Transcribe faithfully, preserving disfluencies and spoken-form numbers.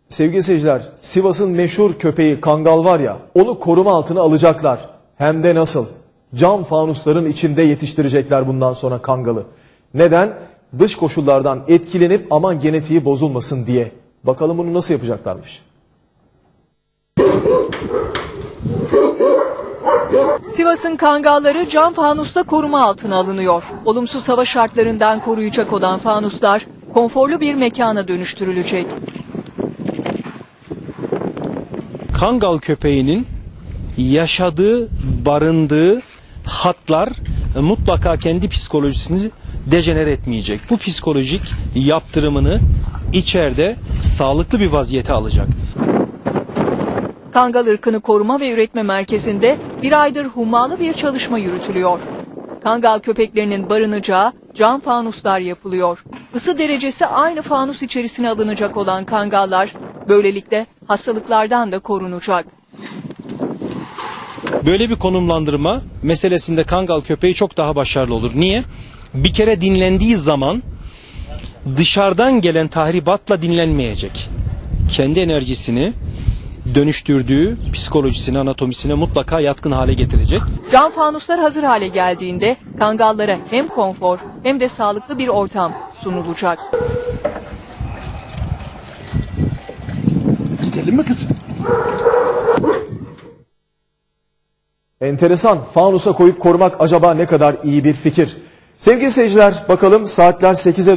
Sevgili seyirciler, Sivas'ın meşhur köpeği Kangal var ya, onu koruma altına alacaklar. Hem de nasıl? Cam fanusların içinde yetiştirecekler bundan sonra Kangal'ı. Neden? Dış koşullardan etkilenip aman genetiği bozulmasın diye. Bakalım bunu nasıl yapacaklarmış? Sivas'ın Kangalları cam fanusta koruma altına alınıyor. Olumsuz hava şartlarından koruyacak olan fanuslar konforlu bir mekana dönüştürülecek. Kangal köpeğinin yaşadığı, barındığı hatlar mutlaka kendi psikolojisini dejenere etmeyecek. Bu psikolojik yaptırımını içeride sağlıklı bir vaziyete alacak. Kangal ırkını koruma ve üretme merkezinde bir aydır hummalı bir çalışma yürütülüyor. Kangal köpeklerinin barınacağı cam fanuslar yapılıyor. Isı derecesi aynı fanus içerisine alınacak olan kangallar böylelikle hastalıklardan da korunacak. Böyle bir konumlandırma meselesinde Kangal köpeği çok daha başarılı olur. Niye? Bir kere dinlendiği zaman dışarıdan gelen tahribatla dinlenmeyecek. Kendi enerjisini dönüştürdüğü psikolojisine, anatomisine mutlaka yatkın hale getirecek. Cam fanuslar hazır hale geldiğinde kangallara hem konfor hem de sağlıklı bir ortam sunulacak. Gidelim mi kızım? Enteresan, fanusa koyup korumak acaba ne kadar iyi bir fikir? Sevgili seyirciler, bakalım saatler sekize